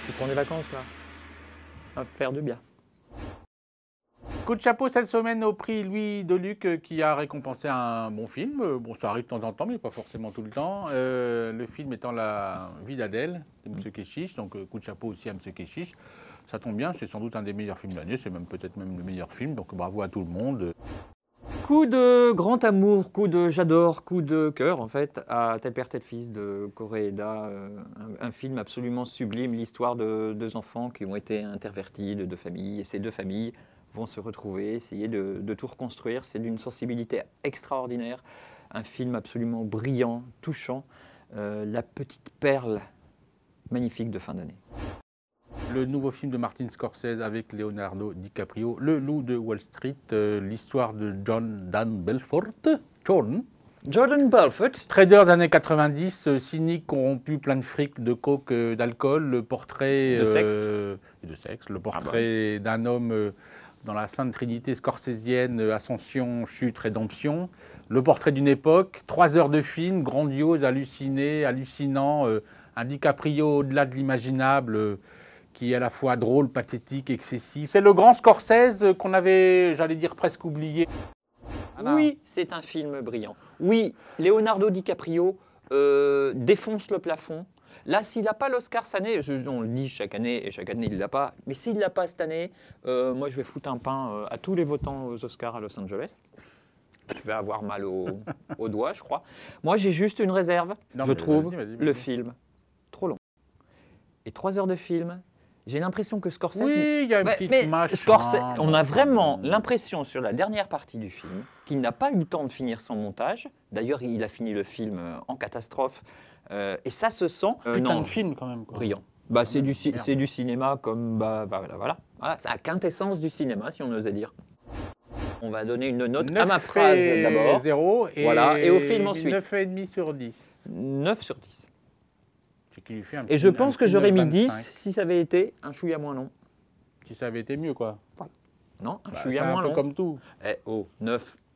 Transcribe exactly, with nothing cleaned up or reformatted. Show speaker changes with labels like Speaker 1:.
Speaker 1: Tu prends des vacances là? Ça va faire du bien.
Speaker 2: Coup de chapeau cette semaine au prix Louis Deluc qui a récompensé un bon film. Bon, ça arrive de temps en temps, mais pas forcément tout le temps. Euh, le film étant La vie d'Adèle de M. Keshish. Donc, coup de chapeau aussi à M. Keshish. Ça tombe bien, c'est sans doute un des meilleurs films de l'année. C'est même peut-être même le meilleur film. Donc, bravo à tout le monde.
Speaker 1: Coup de grand amour, coup de j'adore, coup de cœur en fait, à Tel père, tel fils de Koreeda, euh, un, un film absolument sublime, l'histoire de deux enfants qui ont été intervertis de deux familles, et ces deux familles vont se retrouver, essayer de, de tout reconstruire. C'est d'une sensibilité extraordinaire, un film absolument brillant, touchant, euh, la petite perle magnifique de fin d'année.
Speaker 2: Le nouveau film de Martin Scorsese avec Leonardo DiCaprio, Le Loup de Wall Street, euh, l'histoire de John Dan Belfort, Jordan.
Speaker 1: Jordan Belfort.
Speaker 2: Trader des années quatre-vingt-dix, euh, cynique, corrompu, plein de fric, de coke, euh, d'alcool, le portrait
Speaker 1: De sexe.
Speaker 2: euh, et de sexe, le portrait
Speaker 1: Ah bon.
Speaker 2: d'un homme euh, dans la sainte trinité scorsésienne, euh, ascension, chute, rédemption, le portrait d'une époque, trois heures de film, grandiose, halluciné, hallucinant, euh, un DiCaprio au-delà de l'imaginable, euh, qui est à la fois drôle, pathétique, excessif. C'est le grand Scorsese qu'on avait, j'allais dire, presque oublié.
Speaker 1: Ah oui, c'est un film brillant. Oui, Leonardo DiCaprio euh, défonce le plafond. Là, s'il n'a pas l'Oscar cette année, je, on le dit chaque année, et chaque année il ne l'a pas, mais s'il ne l'a pas cette année, euh, moi je vais foutre un pain euh, à tous les votants aux Oscars à Los Angeles. Je vais avoir mal au, au doigt, je crois. Moi, j'ai juste une réserve.
Speaker 2: Non,
Speaker 1: je trouve
Speaker 2: vas-y, vas-y, vas-y.
Speaker 1: le film trop long. Et trois heures de film, j'ai l'impression que Scorsese...
Speaker 2: Oui, il y a une
Speaker 1: Ouais,
Speaker 2: petite
Speaker 1: mais
Speaker 2: machin.
Speaker 1: Scorsese, on a vraiment
Speaker 2: Bon.
Speaker 1: l'impression sur la dernière partie du film qu'il n'a pas eu le temps de finir son montage. D'ailleurs, il a fini le film en catastrophe. Euh, et ça se sent... Euh,
Speaker 2: Putain
Speaker 1: non,
Speaker 2: de film quand même. Quoi.
Speaker 1: brillant. Bah, c'est du, ci-
Speaker 2: Merde.
Speaker 1: c'est du cinéma comme... Bah, bah, voilà, voilà. Voilà, c'est la quintessence du cinéma, si on osait dire. On va donner une note à ma phrase d'abord.
Speaker 2: zéro et,
Speaker 1: Voilà, et au film ensuite.
Speaker 2: neuf virgule cinq sur dix.
Speaker 1: neuf sur dix.
Speaker 2: C'est qui lui fait un
Speaker 1: Et je
Speaker 2: petit- un
Speaker 1: pense que
Speaker 2: petit
Speaker 1: j'aurais mis
Speaker 2: neuf virgule vingt-cinq.
Speaker 1: dix si ça avait été un chouïa moins long.
Speaker 2: Si ça avait été mieux, quoi.
Speaker 1: Non, un
Speaker 2: Bah,
Speaker 1: chouïa
Speaker 2: c'est un
Speaker 1: moins
Speaker 2: peu
Speaker 1: long.
Speaker 2: comme tout.
Speaker 1: Eh oh, neuf.